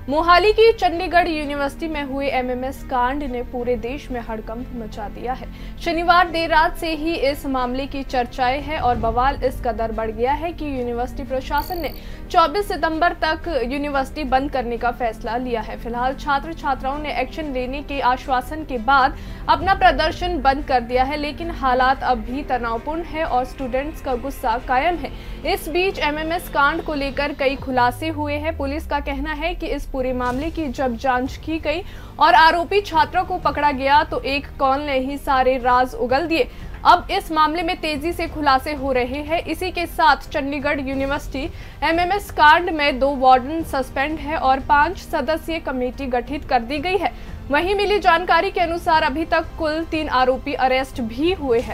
मोहाली की चंडीगढ़ यूनिवर्सिटी में हुए एमएमएस कांड ने पूरे देश में हड़कंप मचा दिया है। शनिवार देर रात से ही इस मामले की चर्चाएं हैं और बवाल इस कदर बढ़ गया है कि यूनिवर्सिटी प्रशासन ने 24 सितंबर तक यूनिवर्सिटी बंद करने का फैसला लिया है। फिलहाल छात्र छात्राओं ने एक्शन लेने के आश्वासन के बाद अपना प्रदर्शन बंद कर दिया है, लेकिन हालात अब भी तनावपूर्ण है और स्टूडेंट्स का गुस्सा कायम है। इस बीच एमएमएस कांड को लेकर कई खुलासे हुए हैं। पुलिस का कहना है कि इस पूरे मामले की जब जांच की गई और आरोपी छात्रों को पकड़ा गया तो एक कॉल ने ही सारे राज उगल दिए। अब इस मामले में तेजी से खुलासे हो रहे हैं। इसी के साथ चंडीगढ़ यूनिवर्सिटी एमएमएस कांड में 2 वार्डन सस्पेंड है और 5 सदस्यीय कमेटी गठित कर दी गई है। वहीं मिली जानकारी के अनुसार अभी तक कुल 3 आरोपी अरेस्ट भी हुए हैं।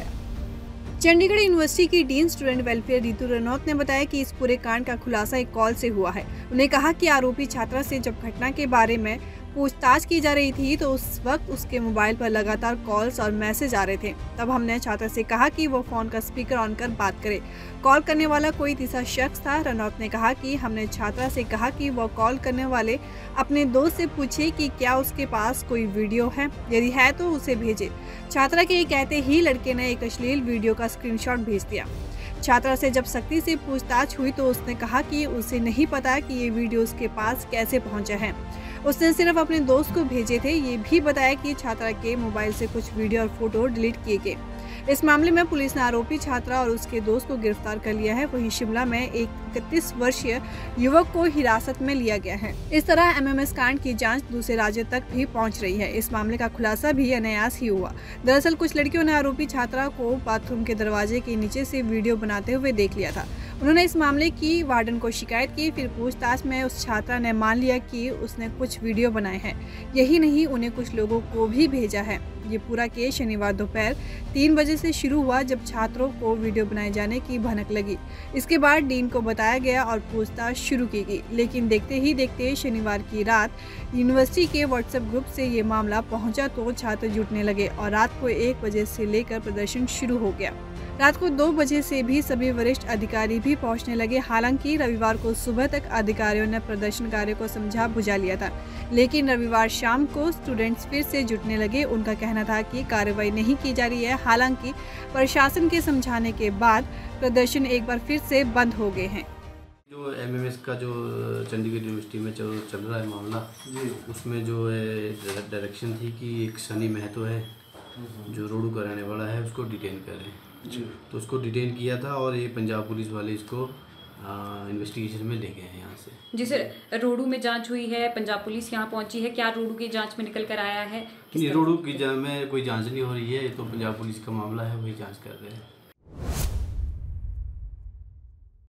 चंडीगढ़ यूनिवर्सिटी की dean student welfare Ritu Ranaut ने बताया कि इस पूरे कांड का खुलासा एक कॉल से हुआ है। उन्होंने कहा कि आरोपी छात्रा से जब घटना के बारे में पूछताछ की जा रही थी तो उस वक्त उसके मोबाइल पर लगातार कॉल्स और मैसेज आ रहे थे। तब हमने छात्रा से कहा कि वो फोन का स्पीकर ऑन कर बात करे। कॉल करने वाला कोई तीसरा शख्स था। रनौत ने कहा कि हमने छात्रा से कहा कि वो कॉल करने वाले अपने दोस्त से पूछे कि क्या उसके पास कोई वीडियो है, यदि है तो उसे भेजे। छात्रा के कहते ही लड़के ने एक अश्लील वीडियो का स्क्रीनशॉट भेज दिया। छात्रा से जब सख्ती से पूछताछ हुई तो उसने कहा कि उसे नहीं पता कि ये वीडियो उसके पास कैसे पहुंचा है। उसने सिर्फ अपने दोस्त को भेजे थे। ये भी बताया कि छात्रा के मोबाइल से कुछ वीडियो और फोटो डिलीट किए गए। इस मामले में पुलिस ने आरोपी छात्रा और उसके दोस्त को गिरफ्तार कर लिया है। वहीं शिमला में एक 31 वर्षीय युवक को हिरासत में लिया गया है। इस तरह एमएमएस कांड की जांच दूसरे राज्यों तक भी पहुंच रही है। इस मामले का खुलासा भी अनायास ही हुआ। दरअसल कुछ लड़कियों ने आरोपी छात्रा को बाथरूम के दरवाजे के नीचे से वीडियो बनाते हुए देख लिया था। उन्होंने इस मामले की वार्डन को शिकायत की। फिर पूछताछ में उस छात्रा ने मान लिया कि उसने कुछ वीडियो बनाए हैं। यही नहीं, उन्हें कुछ लोगों को भी भेजा है। ये पूरा केस शनिवार दोपहर 3 बजे से शुरू हुआ, जब छात्रों को वीडियो बनाए जाने की भनक लगी। इसके बाद डीन को बताया गया और पूछताछ शुरू की गई, लेकिन देखते ही देखते शनिवार की रात यूनिवर्सिटी के व्हाट्सएप ग्रुप से ये मामला पहुंचा तो छात्र जुटने लगे और रात को 1 बजे से लेकर प्रदर्शन शुरू हो गया। रात को 2 बजे से भी सभी वरिष्ठ अधिकारी भी पहुंचने लगे। हालांकि रविवार को सुबह तक अधिकारियों ने प्रदर्शनकारियों को समझा बुझा लिया था, लेकिन रविवार शाम को स्टूडेंट्स फिर से जुटने लगे। उनका कहना था कि कार्रवाई नहीं की जा रही है। हालांकि प्रशासन के समझाने के बाद प्रदर्शन एक बार फिर से बंद हो गए हैं। जो एमएमएस का जो चंडीगढ़ यूनिवर्सिटी में चल रहा है मामला जी, उसमें जो है डायरेक्शन थी कि एक सनी महतो है जो रोडू का रहने वाला है, उसको डिटेन करें जी। तो उसको डिटेन किया था और ये पंजाब पुलिस वाले इसको इन्वेस्टिगेशन में ले गए हैं यहाँ से। जिसे रोडू में जांच हुई है, पंजाब पुलिस यहाँ पहुंची है, क्या रोडू की जांच में निकल कर आया है? नहीं, रोडू की में कोई जांच नहीं हो रही है, तो पंजाब पुलिस का मामला है, वही जांच कर रहे हैं।